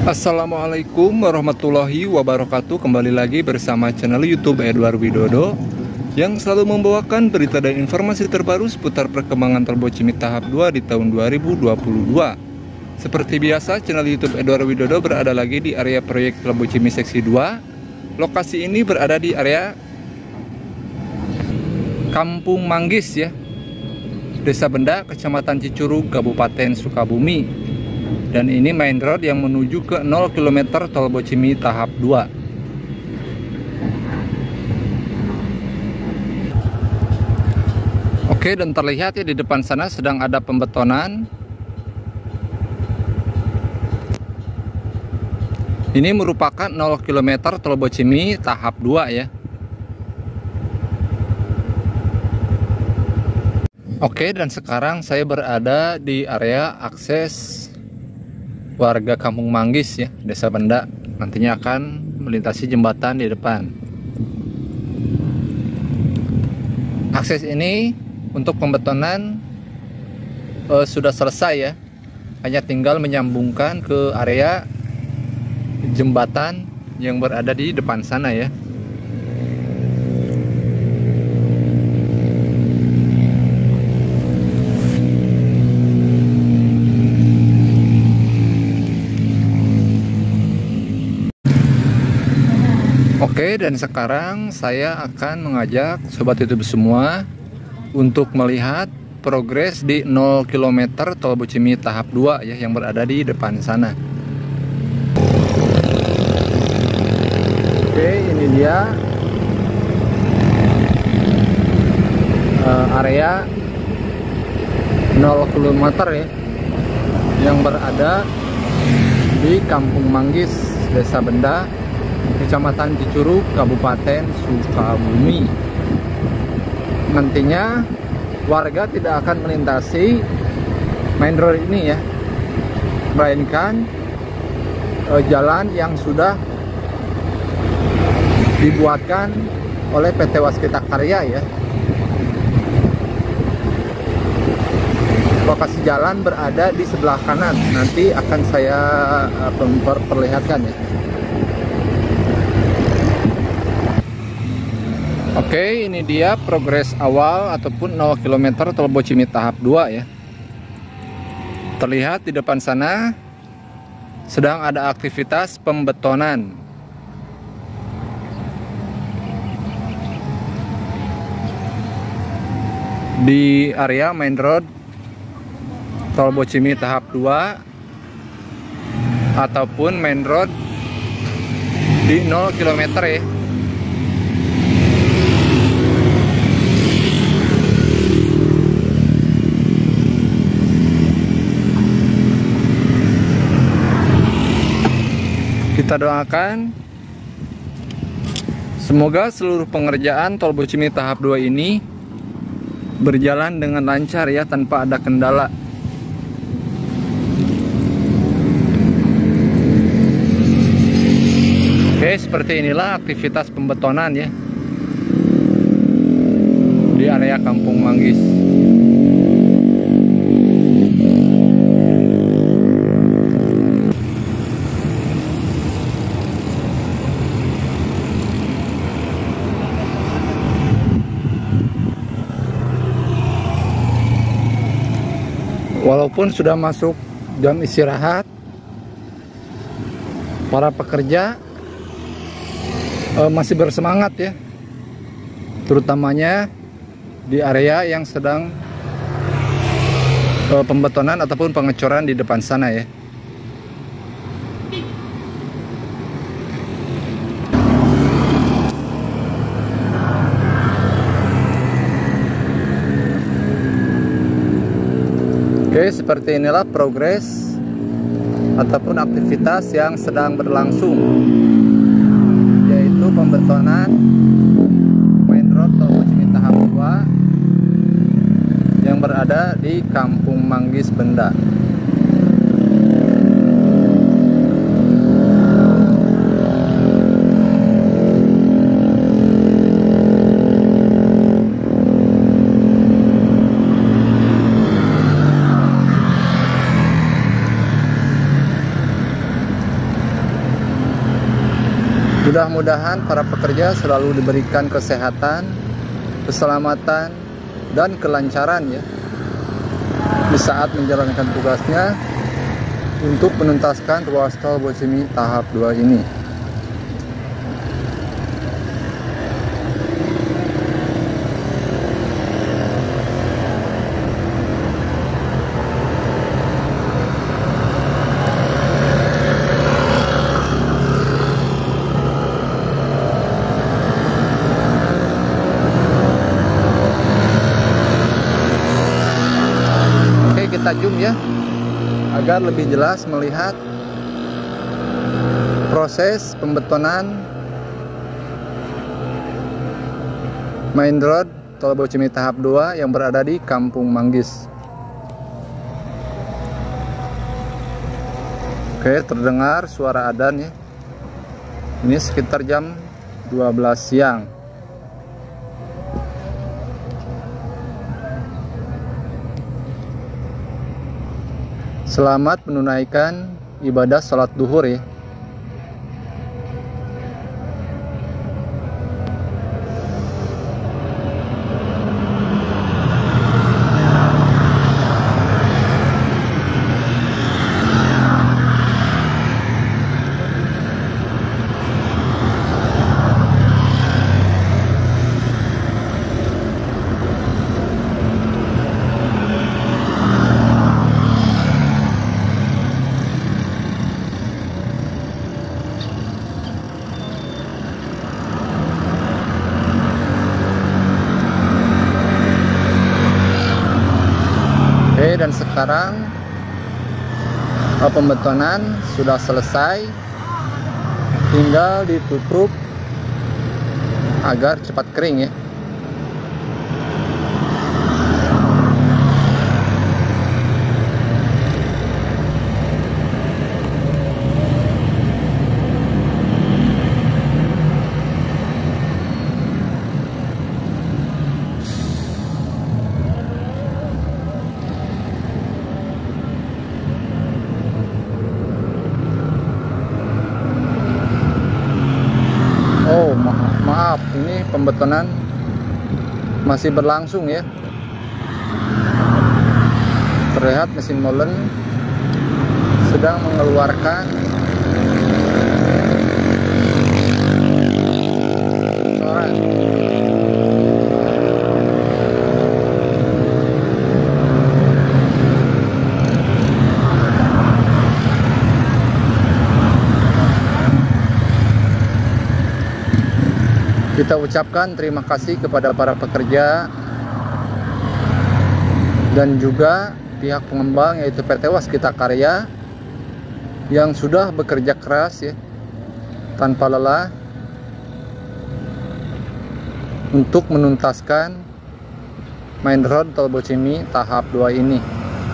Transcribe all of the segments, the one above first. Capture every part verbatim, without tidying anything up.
Assalamualaikum warahmatullahi wabarakatuh. Kembali lagi bersama channel YouTube Edward Widodo yang selalu membawakan berita dan informasi terbaru seputar perkembangan Tol Bocimi tahap dua di tahun dua ribu dua puluh dua. Seperti biasa, channel YouTube Edward Widodo berada lagi di area proyek Tol Bocimi seksi dua. Lokasi ini berada di area Kampung Manggis ya, Desa Benda, Kecamatan Cicurug, Kabupaten Sukabumi. Dan ini main road yang menuju ke nol kilometer Tol Bocimi tahap dua. Oke, dan terlihat ya di depan sana sedang ada pembetonan. Ini merupakan nol kilometer Tol Bocimi tahap dua ya. Oke, dan sekarang saya berada di area akses warga Kampung Manggis ya, Desa Benda. Nantinya akan melintasi jembatan di depan. Akses ini untuk pembetonan eh, sudah selesai ya. Hanya tinggal menyambungkan ke area jembatan yang berada di depan sana ya. Oke, dan sekarang saya akan mengajak sobat YouTube semua untuk melihat progres di nol kilometer Tol Bocimi tahap dua ya, yang berada di depan sana. Oke, ini dia uh, area nol kilometer ya, yang berada di Kampung Manggis, Desa Benda, Kecamatan Cicurug, Kabupaten Sukabumi. Nantinya warga tidak akan melintasi main road ini ya, melainkan eh, jalan yang sudah dibuatkan oleh P T Waskita Karya ya. Lokasi jalan berada di sebelah kanan. Nanti akan saya eh, perlihatkan ya. Oke, ini dia progres awal ataupun nol kilometer Tol Bocimi tahap dua ya. Terlihat di depan sana sedang ada aktivitas pembetonan. Di area main road Tol Bocimi tahap dua ataupun main road di nol kilometer ya. Kita doakan semoga seluruh pengerjaan Tol Bocimi tahap dua ini berjalan dengan lancar ya, tanpa ada kendala. Oke, seperti inilah aktivitas pembetonan ya di area Kampung Manggis. Walaupun sudah masuk jam istirahat, para pekerja eh, masih bersemangat ya, terutamanya di area yang sedang eh, pembetonan ataupun pengecoran di depan sana ya. Oke, seperti inilah progres ataupun aktivitas yang sedang berlangsung, yaitu pembetonan main road Tol Bocimi tahap dua yang berada di Kampung Manggis Benda. Mudah-mudahan para pekerja selalu diberikan kesehatan, keselamatan, dan kelancaran ya di saat menjalankan tugasnya untuk menuntaskan ruas tol Bocimi tahap dua ini. Kita zoom ya agar lebih jelas melihat proses pembetonan main road tol Bocimi tahap dua yang berada di Kampung Manggis. Oke, terdengar suara adzan ya. Ini sekitar jam dua belas siang. Selamat menunaikan ibadah sholat duhur ya. Dan sekarang pembetonan sudah selesai, tinggal ditutup agar cepat kering ya. Oh maaf, maaf, ini pembetonan masih berlangsung ya. Terlihat mesin molen sedang mengeluarkan suara. Kita ucapkan terima kasih kepada para pekerja dan juga pihak pengembang yaitu P T Waskita Karya yang sudah bekerja keras ya, tanpa lelah untuk menuntaskan main road tol Bocimi tahap dua ini.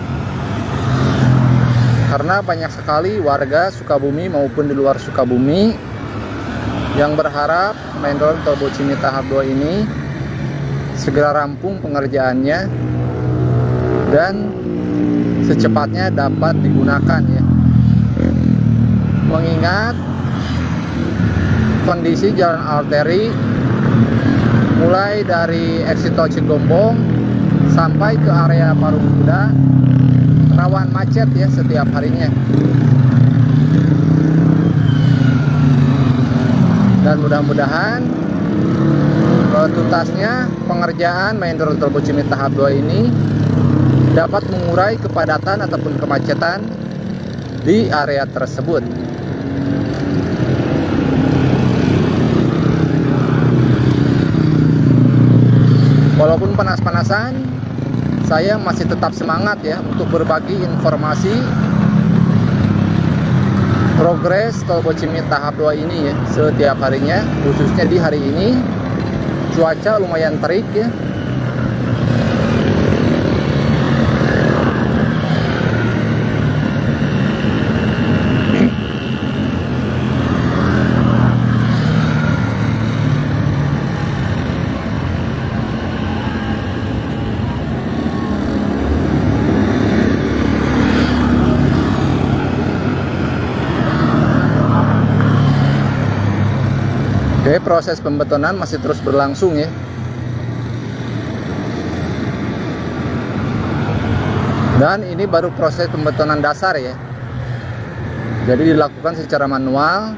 Karena banyak sekali warga Sukabumi maupun di luar Sukabumi yang berharap main road tol Bocimi tahap dua ini segera rampung pengerjaannya dan secepatnya dapat digunakan ya. Mengingat kondisi jalan arteri mulai dari exit tol Cigombong sampai ke area Parung Kuda rawan macet ya setiap harinya. Dan mudah-mudahan tuntasnya pengerjaan main road tol Bocimi tahap dua ini dapat mengurai kepadatan ataupun kemacetan di area tersebut. Walaupun panas-panasan, saya masih tetap semangat ya untuk berbagi informasi progres tol Bocimi tahap dua ini ya setiap harinya, khususnya di hari ini cuaca lumayan terik ya. Oke, proses pembetonan masih terus berlangsung ya. Dan ini baru proses pembetonan dasar ya. Jadi dilakukan secara manual.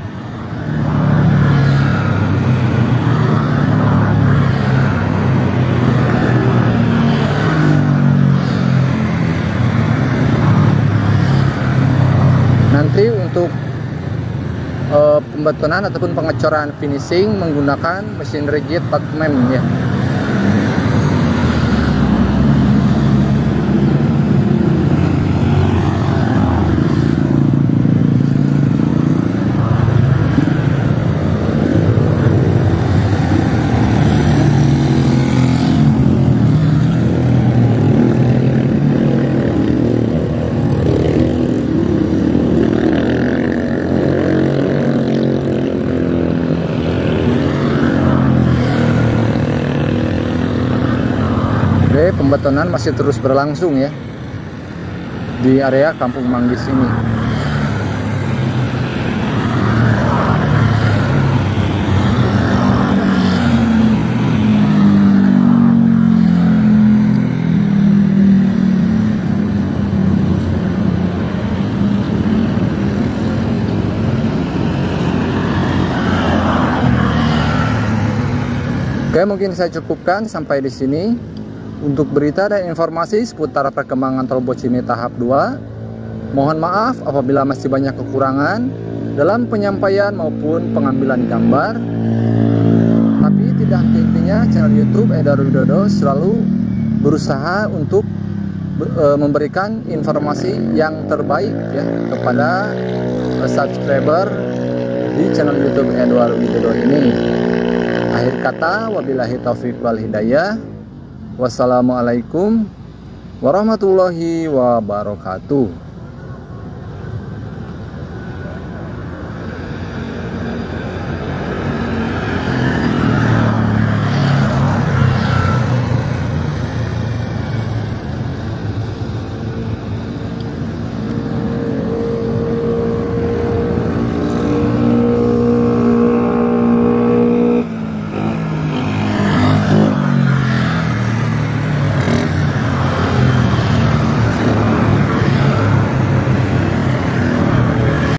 Nanti untuk uh, pembetonan ataupun pengecoran finishing menggunakan mesin rigid empat mem ya. Oke, pembetonan masih terus berlangsung ya di area Kampung Manggis ini. Oke, mungkin saya cukupkan sampai di sini. Untuk berita dan informasi seputar perkembangan tol Bocimi tahap dua, mohon maaf apabila masih banyak kekurangan dalam penyampaian maupun pengambilan gambar. Tapi tidak henti-hentinya channel YouTube Edward Widodo selalu berusaha untuk e, memberikan informasi yang terbaik ya kepada e, subscriber di channel YouTube Edward Widodo ini. Akhir kata, wabillahi taufiq wal hidayah. Wassalamualaikum warahmatullahi wabarakatuh.